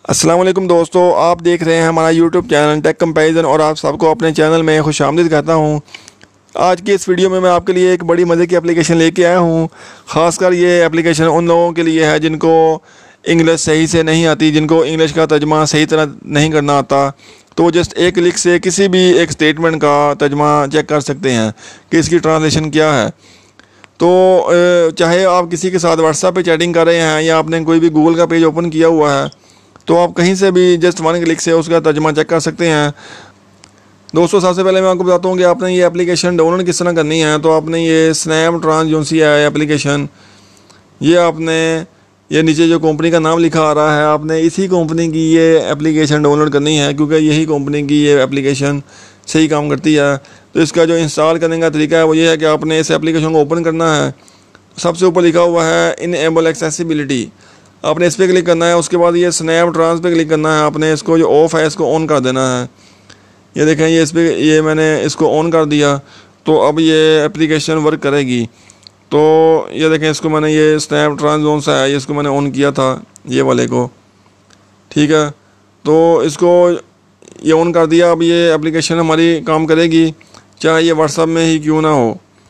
अस्सलाम वालेकुम दोस्तों, आप देख रहे हैं हमारा यूट्यूब चैनल टेक कंपैरिजन और आप सबको अपने चैनल में खुशामदीद कहता हूं। आज की इस वीडियो में मैं आपके लिए एक बड़ी मज़े की एप्लीकेशन लेके आया हूं। ख़ासकर ये एप्लीकेशन उन लोगों के लिए है जिनको इंग्लिश सही से नहीं आती, जिनको इंग्लिश का तर्जमा सही तरह नहीं करना आता। तो जस्ट एक क्लिक से किसी भी एक स्टेटमेंट का तर्जमा चेक कर सकते हैं कि इसकी ट्रांसलेशन क्या है। तो चाहे आप किसी के साथ व्हाट्सएप पे चैटिंग कर रहे हैं या आपने कोई भी गूगल का पेज ओपन किया हुआ है, तो आप कहीं से भी जस्ट वन क्लिक से उसका तर्जमा चेक कर सकते हैं। दोस्तों, सबसे पहले मैं आपको बताता हूँ कि आपने ये एप्लीकेशन डाउनलोड किस तरह करनी है। तो आपने ये स्नैप ट्रांस जो सी है एप्लीकेशन, ये आपने ये नीचे जो कंपनी का नाम लिखा आ रहा है, आपने इसी कंपनी की ये एप्लीकेशन डाउनलोड करनी है, क्योंकि यही कंपनी की ये एप्लीकेशन सही काम करती है। तो इसका जो इंस्टॉल करने का तरीका है वो ये है कि आपने इस एप्लीकेशन को ओपन करना है। सबसे ऊपर लिखा हुआ है इनेबल एक्सेसिबिलिटी, आपने इस पर क्लिक करना है। उसके बाद ये स्नैप ट्रांस पे क्लिक करना है। आपने इसको जो ऑफ है इसको ऑन कर देना है। ये देखें, ये इस पर ये मैंने इसको ऑन कर दिया, तो अब ये एप्लीकेशन वर्क करेगी। तो ये देखें, इसको मैंने ये स्नैप ट्रांस जोन सा है, इसको मैंने ऑन किया था ये वाले को, ठीक है। तो इसको ये ऑन कर दिया। अब ये एप्लीकेशन हमारी काम करेगी, चाहे ये व्हाट्सएप में ही क्यों ना हो।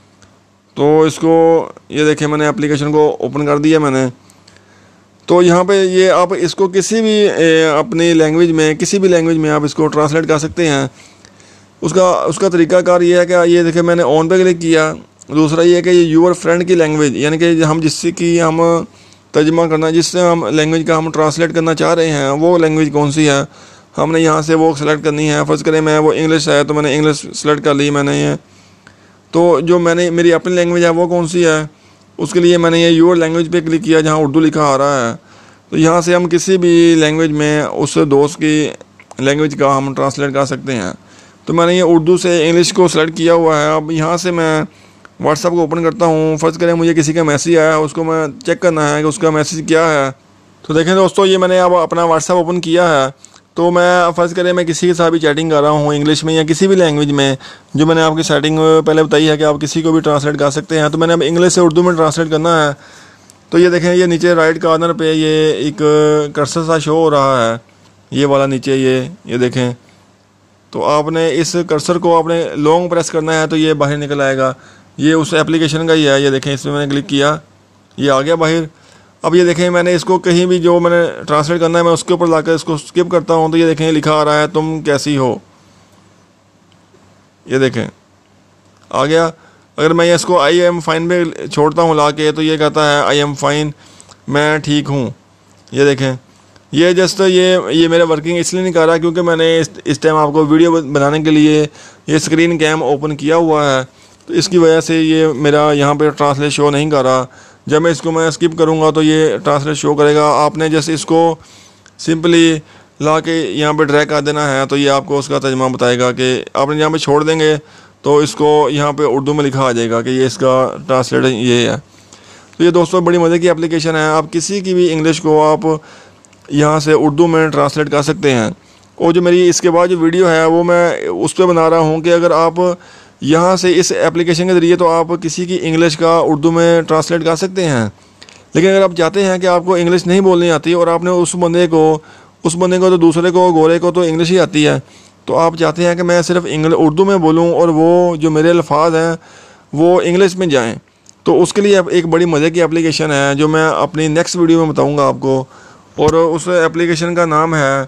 तो इसको ये देखें, मैंने एप्लीकेशन को ओपन कर दिया मैंने। तो यहाँ पे ये आप इसको किसी भी अपनी लैंग्वेज में, किसी भी लैंग्वेज में आप इसको ट्रांसलेट कर सकते हैं। उसका तरीकाकार ये है कि ये देखिए, मैंने ऑन पे क्लिक किया। दूसरा ये है कि ये यूर फ्रेंड की लैंग्वेज, यानी कि हम जिससे कि हम तर्जमा करना, जिससे हम लैंग्वेज का हम ट्रांसलेट करना चाह रहे हैं, वो लैंग्वेज कौन सी है, हमने यहाँ से वो सेलेक्ट करनी है। फ़र्ज़ करें मैं वो इंग्लिश है, तो मैंने इंग्लिश सेलेक्ट कर ली मैंने ये। तो जो मैंने मेरी अपनी लैंग्वेज है वो कौन सी है, उसके लिए मैंने ये यूर लैंग्वेज पे क्लिक किया जहाँ उर्दू लिखा आ रहा है। तो यहाँ से हम किसी भी लैंग्वेज में उस दोस्त की लैंग्वेज का हम ट्रांसलेट कर सकते हैं। तो मैंने ये उर्दू से इंग्लिश को सेलेक्ट किया हुआ है। अब यहाँ से मैं व्हाट्सएप को ओपन करता हूँ। फ़र्ज़ करें मुझे किसी का मैसेज आया, उसको मैं चेक करना है कि उसका मैसेज क्या है। तो देखें दोस्तों, ये मैंने अब अपना व्हाट्सएप ओपन किया है। तो मैं फ़र्ज़ करें मैं किसी के साथ भी चैटिंग कर रहा हूँ इंग्लिश में या किसी भी लैंग्वेज में, जो मैंने आपकी सेटिंग पहले बताई है कि आप किसी को भी ट्रांसलेट कर सकते हैं। तो मैंने अब इंग्लिश से उर्दू में ट्रांसलेट करना है। तो ये देखें, ये नीचे राइट कॉर्नर पे ये एक कर्सर सा शो हो रहा है, ये वाला नीचे ये देखें। तो आपने इस कर्सर को आपने लॉन्ग प्रेस करना है, तो ये बाहर निकल आएगा। ये उस एप्लीकेशन का ही है। ये देखें, इसमें मैंने क्लिक किया, ये आ गया बाहर। अब ये देखें, मैंने इसको कहीं भी जो मैंने ट्रांसलेट करना है मैं उसके ऊपर लाकर इसको स्किप करता हूँ। तो ये देखें, लिखा आ रहा है तुम कैसी हो, ये देखें आ गया। अगर मैं इसको आई एम फाइन पे छोड़ता हूँ ला के, तो ये कहता है आई एम फाइन, मैं ठीक हूँ। ये देखें, ये जस्ट ये मेरा वर्किंग इसलिए नहीं कर रहा क्योंकि मैंने इस टाइम आपको वीडियो बनाने के लिए ये स्क्रीन कैम ओपन किया हुआ है। तो इसकी वजह से ये मेरा यहाँ पे ट्रांसलेट शो नहीं कर रहा। जब मैं इसको स्किप करूँगा तो ये ट्रांसलेट शो करेगा। आपने जैसे इसको सिंपली ला के यहाँ पे ड्रैग कर देना है, तो ये आपको उसका तर्जमा बताएगा कि आपने यहाँ पे छोड़ देंगे तो इसको यहाँ पे उर्दू में लिखा आ जाएगा कि ये इसका ट्रांसलेट ये है। तो ये दोस्तों बड़ी मज़े की एप्लीकेशन है। आप किसी की भी इंग्लिश को आप यहाँ से उर्दू में ट्रांसलेट कर सकते हैं। और जो मेरी इसके बाद जो वीडियो है वो मैं उस पर बना रहा हूँ कि अगर आप यहाँ से इस एप्लीकेशन के ज़रिए तो आप किसी की इंग्लिश का उर्दू में ट्रांसलेट कर सकते हैं। लेकिन अगर आप चाहते हैं कि आपको इंग्लिश नहीं बोलनी आती और आपने उस बंदे को तो दूसरे को गोरे को तो इंग्लिश ही आती है, तो आप चाहते हैं कि मैं सिर्फ उर्दू में बोलूं और वो जो मेरे अल्फाज हैं वो इंग्लिश में जाएं, तो उसके लिए एक बड़ी मज़े की एप्लीकेशन है जो मैं अपनी नेक्स्ट वीडियो में बताऊंगा आपको। और उस एप्लीकेशन का नाम है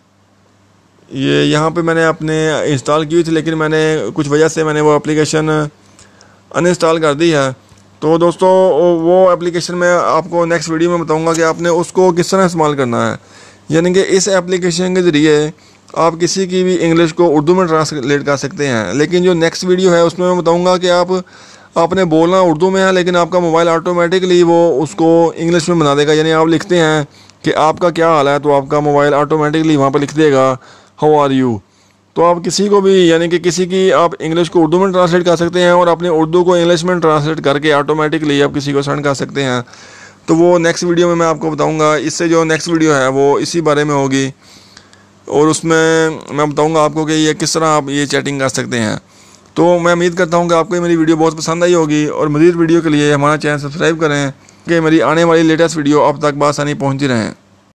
ये, यहाँ पे मैंने अपने इंस्टॉल की थी, लेकिन मैंने कुछ वजह से मैंने वो एप्लीकेशन अनइंस्टॉल कर दी है। तो दोस्तों, वो एप्लीकेशन मैं आपको नेक्स्ट वीडियो में बताऊँगा कि आपने उसको किस तरह इस्तेमाल करना है। यानी कि इस एप्लीकेशन के ज़रिए आप किसी की भी इंग्लिश को उर्दू में ट्रांसलेट कर सकते हैं। लेकिन जो नेक्स्ट वीडियो है उसमें मैं बताऊंगा कि आपने बोलना उर्दू में है, लेकिन आपका मोबाइल ऑटोमेटिकली वो उसको इंग्लिश में बना देगा। यानी आप लिखते हैं कि आपका क्या हाल है, तो आपका मोबाइल ऑटोमेटिकली वहाँ पर लिख देगा हाउ आर यू। तो आप किसी को भी, यानी कि किसी की आप इंग्लिश को उर्दू में ट्रांसलेट कर सकते हैं और अपने उर्दू को इंग्लिश में ट्रांसलेट करके ऑटोमेटिकली आप किसी को सेंड कर सकते हैं। तो वो नेक्स्ट वीडियो में मैं आपको बताऊँगा। इससे जो नेक्स्ट वीडियो है वो इसी बारे में होगी और उसमें मैं बताऊंगा आपको कि ये किस तरह आप ये चैटिंग कर सकते हैं। तो मैं उम्मीद करता हूं कि आपको ये मेरी वीडियो बहुत पसंद आई होगी और मज़ीद वीडियो के लिए हमारा चैनल सब्सक्राइब करें कि मेरी आने वाली लेटेस्ट वीडियो आप तक बआसानी पहुंचती रहें।